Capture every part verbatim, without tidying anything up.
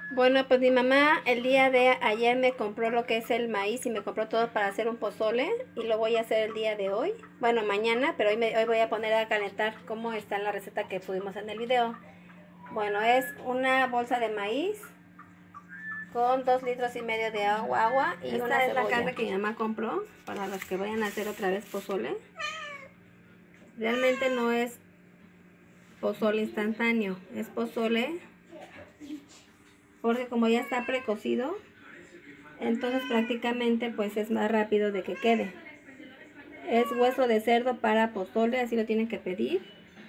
Bueno, pues mi mamá el día de ayer me compró lo que es el maíz y me compró todo para hacer un pozole y lo voy a hacer el día de hoy. Bueno, mañana, pero hoy, me, hoy voy a poner a calentar como está en la receta que pusimos en el video. Bueno, es una bolsa de maíz con dos litros y medio de agua, agua y esta una es cebolla. La carne que mi mamá compró para los que vayan a hacer otra vez pozole. Realmente no es pozole instantáneo, es pozole porque como ya está precocido, entonces prácticamente pues es más rápido de que quede. Es hueso de cerdo para pozole, así lo tienen que pedir.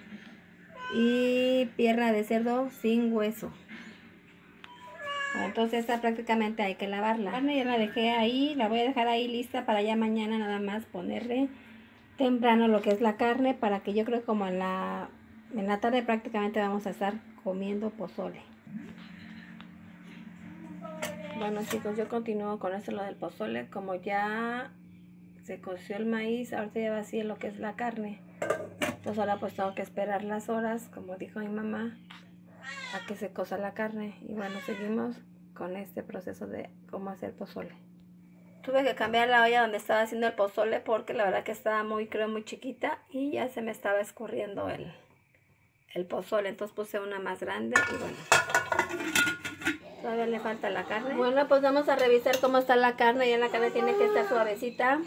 Y pierna de cerdo sin hueso. Entonces esta prácticamente hay que lavarla. La carne ya la dejé ahí, la voy a dejar ahí lista para ya mañana nada más ponerle temprano lo que es la carne, para que yo creo que como en la, en la tarde prácticamente vamos a estar comiendo pozole. Bueno chicos, yo continúo con esto lo del pozole. Como ya se coció el maíz, ahorita ya vacié lo que es la carne. Entonces ahora pues tengo que esperar las horas, como dijo mi mamá, a que se cosa la carne. Y bueno, seguimos con este proceso de cómo hacer pozole. Tuve que cambiar la olla donde estaba haciendo el pozole porque la verdad que estaba muy, creo, muy chiquita y ya se me estaba escurriendo el, el pozole. Entonces puse una más grande y bueno, todavía le falta la carne. Bueno, pues vamos a revisar cómo está la carne. Ya la carne tiene que estar suavecita.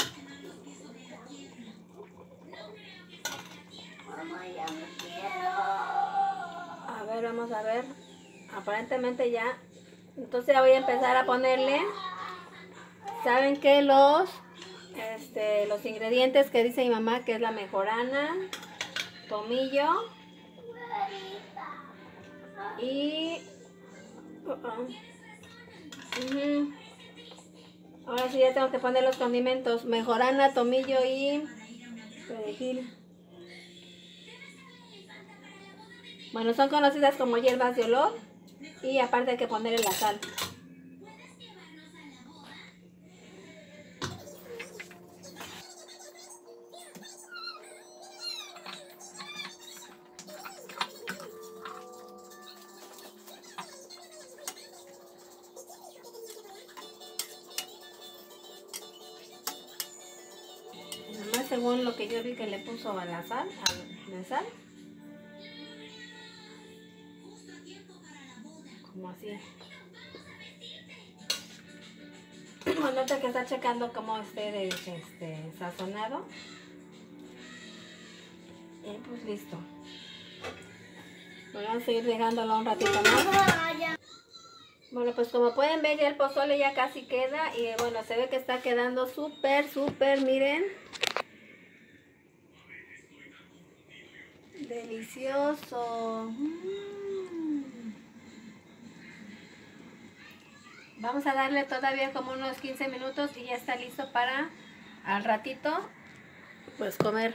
A ver, vamos a ver. Aparentemente ya. Entonces ya voy a empezar a ponerle. ¿Saben qué? Los, este, los ingredientes que dice mi mamá, que es la mejorana, tomillo y... Uh -uh. Uh-huh. Ahora sí ya tengo que poner los condimentos. Mejorana, tomillo y perejil. Bueno, son conocidas como hierbas de olor. Y aparte hay que ponerle la sal. Además, según lo que yo vi que le puso a la sal, a la sal. Como así. Bueno, que está checando cómo esté de, este, sazonado. Y pues listo. Bueno, vamos a seguir regándolo un ratito más. Bueno, pues como pueden ver ya el pozole ya casi queda. Y bueno, se ve que está quedando súper, súper, miren. Delicioso. Mm. Vamos a darle todavía como unos quince minutos y ya está listo para al ratito pues comer.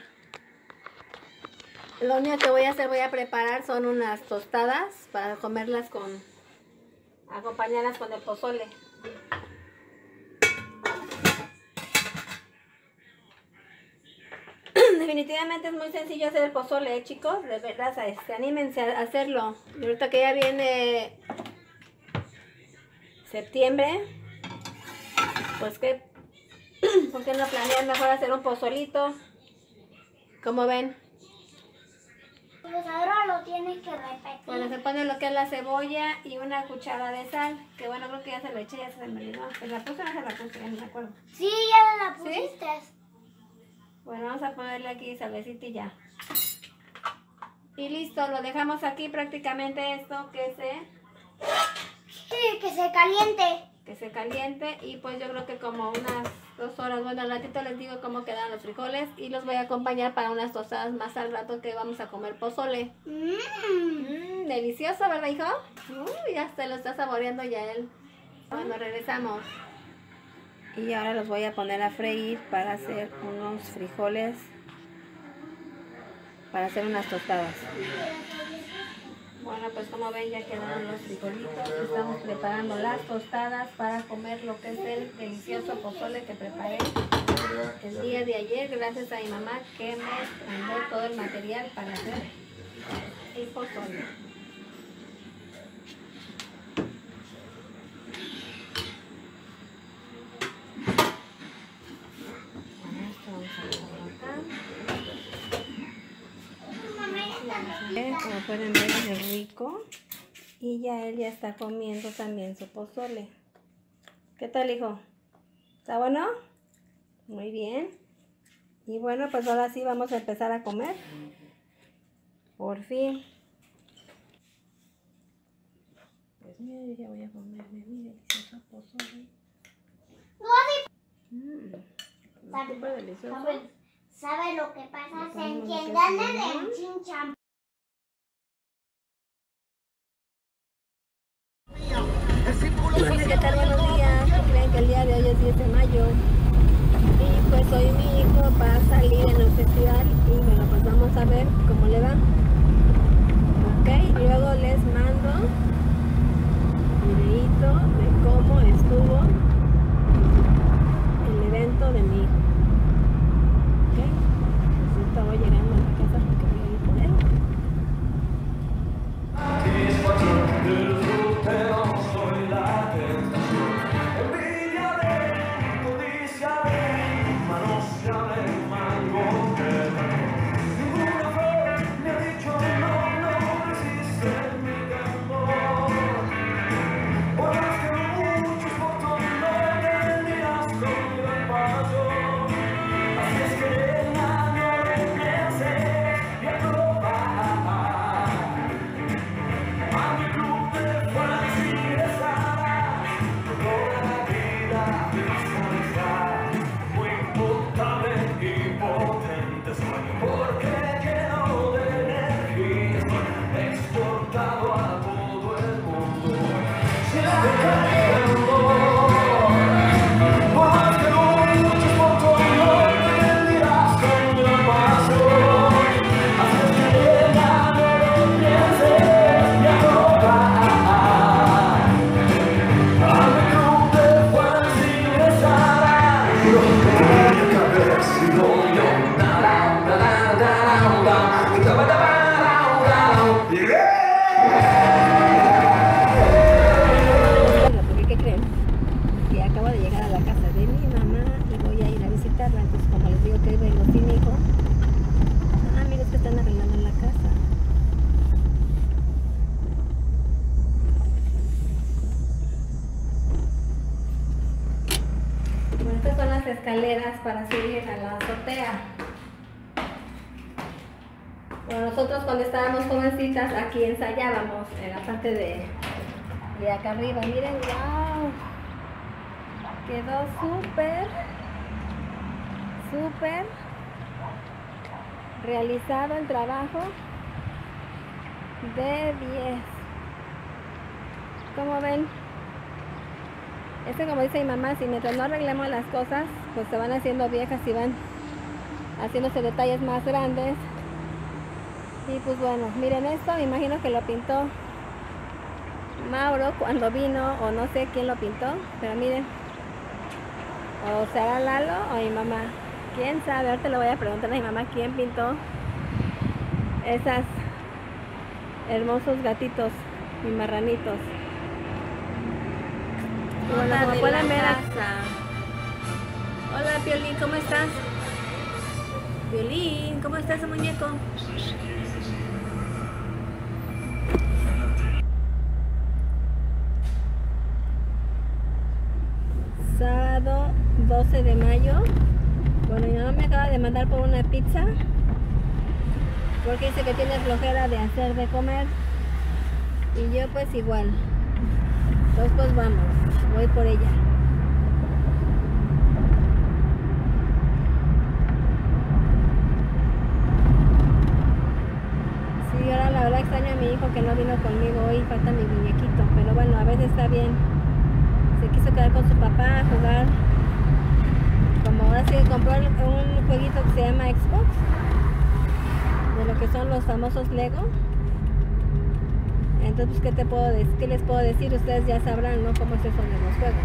Lo único que voy a hacer, voy a preparar son unas tostadas para comerlas con, acompañarlas con el pozole. Definitivamente es muy sencillo hacer el pozole, ¿eh, chicos? De verdad, este, anímense a hacerlo. Y ahorita que ya viene septiembre, pues que, ¿por qué no planear mejor hacer un pozolito? ¿Cómo ven? Pues ahora lo tienes que repetir. Bueno, se pone lo que es la cebolla y una cuchara de sal, que bueno, creo que ya se lo eché, ya se me olvidó. ¿Se la puse o no se la puse? Ya no me acuerdo. Sí, ya la pusiste. ¿Sí? Bueno, vamos a ponerle aquí salecita y ya. Y listo, lo dejamos aquí prácticamente esto que se... Sí, que se caliente. Que se caliente y pues yo creo que como unas dos horas, bueno, al ratito les digo cómo quedan los frijoles y los voy a acompañar para unas tostadas más al rato que vamos a comer pozole. Mmm, mm, delicioso, ¿verdad, hijo? Uh, ya se lo está saboreando ya él. Bueno, regresamos. Y ahora los voy a poner a freír para hacer unos frijoles, para hacer unas tostadas. Bueno, pues como ven ya quedaron los frijolitos. Estamos preparando las tostadas para comer lo que es el delicioso pozole que preparé el día de ayer. Gracias a mi mamá que me mandó todo el material para hacer el pozole. Como pueden ver, es rico. Y ya él ya está comiendo también su pozole. ¿Qué tal, hijo? ¿Está bueno? Muy bien. Y bueno, pues ahora sí vamos a empezar a comer. Por fin. Pues mira, yo ya voy a comerme mi delicioso pozole. Mmm, súper delicioso. ¿Sabe, ¿Sabe lo que pasa? Se ponemos lo que entiendan es en limón. el chincham. Hola, ¿qué tal? Buenos días. Creen que el día de hoy es diez de mayo. Y pues hoy mi hijo va a salir en el festival. Y bueno, pues vamos a ver cómo le va. Ok, luego les mando videito de cómo estuvo el evento de mi hijo. Ok, pues estaba llegando a la casa porque voy a ir por él. ¿Qué creen? Que acabo de llegar a la casa de mi mamá y voy a ir a visitarla. Entonces, como les digo que hoy vengo sin hijo. Ah, mira, es que están arreglando la casa. Bueno, estas son las escaleras para subir a la azotea. Bueno, nosotros cuando estábamos jovencitas aquí ensayábamos en la parte de, de acá arriba. Miren, wow. Quedó súper, súper realizado el trabajo de diez. ¿Cómo ven? Este, como dice mi mamá, si mientras no arreglemos las cosas, pues se van haciendo viejas y van haciéndose detalles más grandes. Y pues bueno, miren esto, me imagino que lo pintó Mauro cuando vino, o no sé quién lo pintó, pero miren. O será Lalo o mi mamá. ¿Quién sabe? Ahorita le voy a preguntar a mi mamá quién pintó esas hermosos gatitos y marranitos. Y bueno, como pueden ver acá. Hola, Piolín, ¿cómo estás? Piolín, ¿cómo está ese muñeco? Sábado doce de mayo. Bueno, mi mamá me acaba de mandar por una pizza porque dice que tiene flojera de hacer de comer. Y yo pues igual. Entonces pues vamos, voy por ella. Sí, ahora la verdad extraño a mi hijo que no vino conmigo hoy, falta mi muñequito. Pero bueno, a veces está bien. Se quiso quedar con su papá a jugar. Como ahora sí compró un jueguito que se llama Xbox, de lo que son los famosos Lego. Entonces, ¿qué te puedo decir? ¿Qué les puedo decir? Ustedes ya sabrán, ¿no? Cómo es eso de los juegos.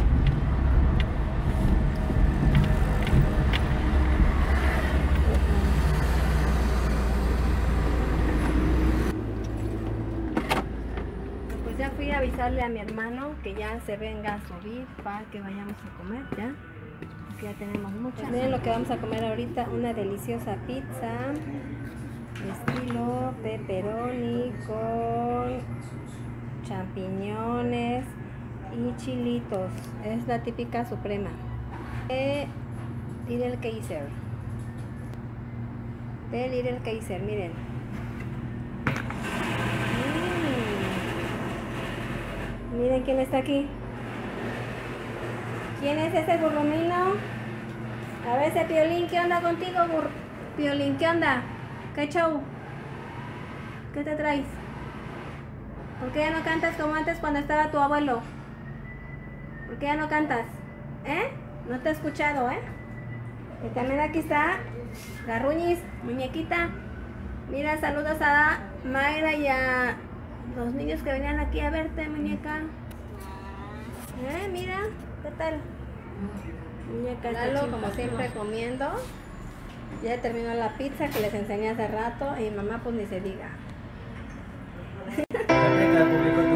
Pues ya fui a avisarle a mi hermano que ya se venga a subir para que vayamos a comer ya. Porque ya tenemos muchas. Pues miren lo que vamos a comer ahorita, una deliciosa pizza estilo pepperoni con champiñones y chilitos. Es la típica suprema de Little Kaiser. De Little Kaiser, miren. Mm. Miren quién está aquí. ¿Quién es ese burromino? A ver ese Piolín, ¿qué onda contigo, burro? Piolín, ¿qué onda? ¿Qué show? ¿Qué te traes? ¿Por qué ya no cantas como antes cuando estaba tu abuelo? ¿Por qué ya no cantas? ¿Eh? No te he escuchado, ¿eh? Y también aquí está Garruñis, muñequita. Mira, saludos a Mayra y a los niños que venían aquí a verte, muñeca. ¿Eh? Mira, ¿qué tal? Muñeca Lalo, como siempre, comiendo. Ya terminó la pizza que les enseñé hace rato y mamá pues ni se diga.